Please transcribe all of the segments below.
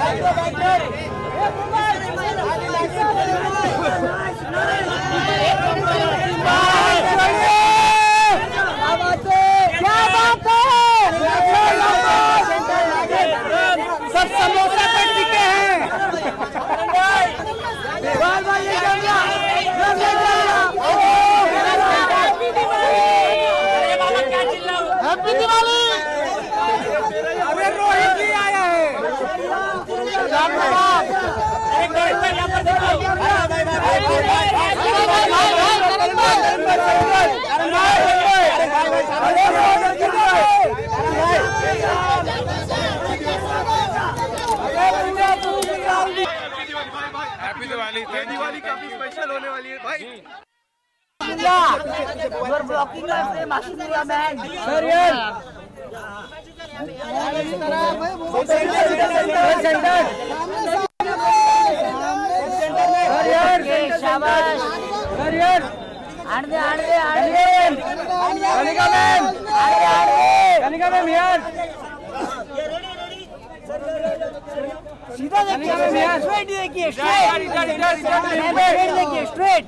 सब समोसा पे टिके हैं। हैप्पी दिवाली। अरे रोहित जी आया है। हैप्पी दिवाली। दिवाली काफी स्पेशल होने वाली है भाई। ब्लॉकिंग मैन शाबाश सीधा देखिए, स्ट्रेट देखिए, स्ट्रेट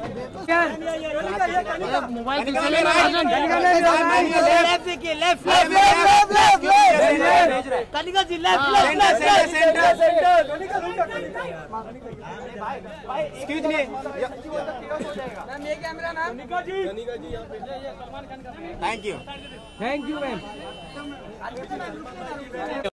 मोबाइल देखिए, left Kanika ji, left excuse me ma'am, ये camera ma'am, Kanika ji thank you ma'am.